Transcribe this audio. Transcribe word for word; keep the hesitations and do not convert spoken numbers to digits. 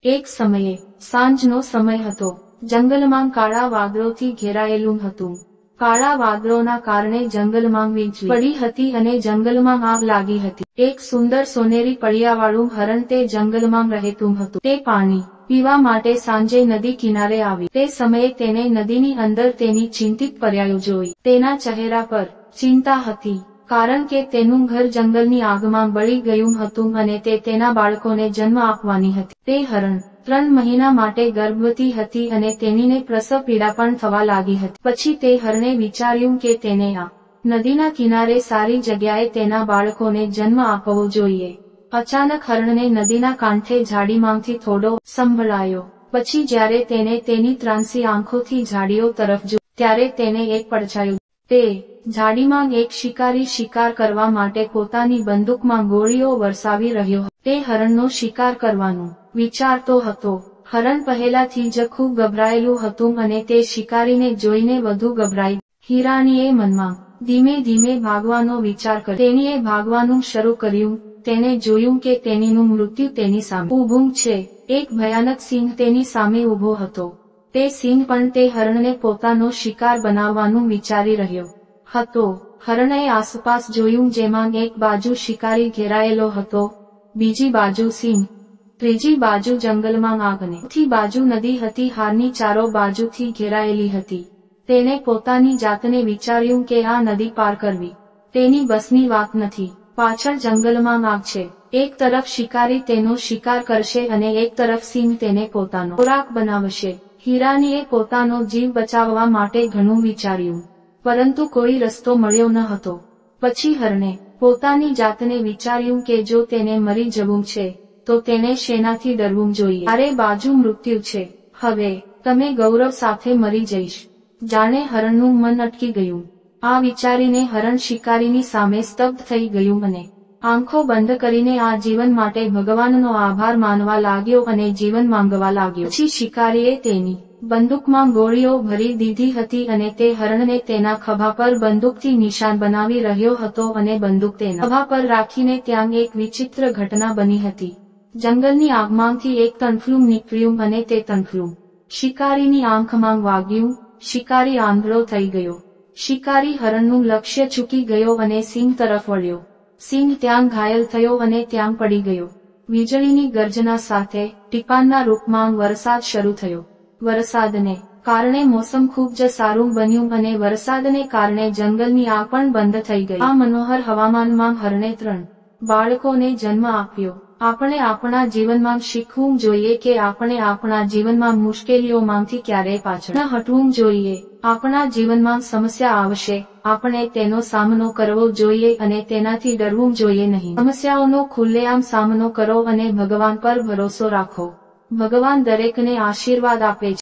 એક સમયે સાંજનો સમય હતો. જંગલમાં કાળા વાદળોથી ઘેરાયેલું હતું. કાળા વાદળોના કારણે જંગલમાં વીજળી પડી હતી અને જંગલમાં આગ લાગી હતી. એક સુંદર સોનેરી પળિયાવાળું હરણ તે જંગલમાં રહેતું હતું. તે પાણી પીવા માટે સાંજે નદી કિનારે આવી. તે સમયે તેને નદીની અંદર તેની ચિંતિત પર્યાયો જોઈ. તેના ચહેરા પર ચિંતા હતી, કારણ કે તેનું ઘર જંગલની આગમાં બળી ગયું હતું અને તે તેના બાળકોને જન્મ આપવાની હતી. તે હરણ ત્રણ મહિના માટે ગર્ભવતી હતી અને તેનીને પ્રસવ પીડા પણ થવા લાગી હતી. પછી તે હરણે વિચાર્યું કે તેને આ નદીના કિનારે સારી જગ્યાએ તેના બાળકોને જન્મ આપવો જોઈએ. અચાનક હરણને નદીના કાંઠે ઝાડીમાંથી થોડો સંભળાયો. પછી જ્યારે તેને તેની ત્રાંસી આંખોથી ઝાડીઓ તરફ જોયું, ત્યારે તેને એક પડછાયું. તે ઝાડીમાં એક શિકારી શિકાર કરવા માટે પોતાની બંદૂકમાં ગોળીઓ વરસાવી રહ્યો હતો. તે હરણનો શિકાર કરવાનું વિચારતો હતો. હરણ પહેલાથી જ ખૂબ ગભરાયેલું હતું અને તે શિકારીને જોઈને વધુ ગભરાઈ. હિરાનીએ મનમાં ધીમે ધીમે ભાગવાનો વિચાર કર્યો. તેણીએ ભાગવાનું શરૂ કર્યું. તેને જોયું કે તેણીનું મૃત્યુ તેની સામે ઊભું છે. એક ભયાનક સિંહ તેની સામે ઊભો હતો. તે સિંહ પણ તે હરણને પોતાનો શિકાર બનાવવાનું વિચારી રહ્યો હતો. હરણે આસપાસ જોયું, જેમાં એક બાજુ શિકારી ઘેરાયેલો હતો, બીજી બાજુ સિંહ, ત્રીજી બાજુ જંગલમાં આગ અને ચોથી બાજુ નદી હતી. હારની ચારો બાજુથી ઘેરાયેલી હતી. તેણે પોતાની જાતને વિચાર્યું કે આ નદી પાર કરવી તેની બસની વાત નથી. પાછળ જંગલમાં આગ છે. એક તરફ શિકારી તેનો શિકાર કરશે અને એક તરફ સિંહ તેને પોતાનો ખોરાક બનાવશે. હિરાનીએ પોતાનો જીવ બચાવવા માટે ઘણું વિચાર્યું, પરંતુ કોઈ રસ્તો મળ્યો ન હતો. પછી હરણે પોતાની જાતને વિચાર્યું કે જો તેને મરી જવું છે તો તેને શેનાથી ડરવું જોઈએ. ચારે બાજુ મૃત્યુ છે. હવે તમે ગૌરવ સાથે મરી જઈશ. જાણે હરણનું મન અટકી ગયું. આ વિચારીને હરણ શિકારીની સામે સ્તબ્ધ થઈ ગયું અને આંખો બંધ કરીને આ જીવન માટે ભગવાનનો આભાર માનવા લાગ્યો અને જીવન માંગવા લાગ્યો. પછી શિકારીએ તેની બંદૂકમાં ગોળીઓ ભરી દીધી હતી અને તે હરણને તેના ખભા પર બંદૂકથી નિશાન બનાવી રહ્યો હતો અને બંદૂક તેના ખભા પર રાખીને ત્યાં એક વિચિત્ર ઘટના બની હતી. જંગલની આગમાંથી એક તણખલું નીકળ્યું અને તે તણખલું શિકારીની આંખમાં વાગ્યું. શિકારી આંધળો થઈ ગયો. શિકારી હરણનું લક્ષ્ય ચૂકી ગયો અને સિંહ તરફ વળ્યો. સિંહ ત્યાં ઘાયલ થયો અને ત્યાં પડી ગયો. વીજળીની ગર્જના સાથે ટીપાંના રૂપમાં વરસાદ શરૂ થયો. વરસાદને કારણે મોસમ ખૂબ જ સારું બન્યું અને વરસાદને કારણે જંગલની આગ પણ બંધ થઈ ગઈ. આ મનોહર હવામાનમાં હરણે ત્રણ બાળકોને જન્મ આપ્યો. આપણે આપણા જીવનમાં શીખવું જોઈએ કે આપણે આપણા જીવનમાં મુશ્કેલીઓમાંથી ક્યારેય પાછળ ન હટવું જોઈએ. આપણા જીવનમાં સમસ્યા આવશે, આપણે તેનો સામનો કરવો જોઈએ અને તેનાથી ડરવું જોઈએ નહીં. સમસ્યાઓનો ખુલ્લેઆમ સામનો કરો અને ભગવાન પર ભરોસો રાખો. ભગવાન દરેકને આશીર્વાદ આપે છે.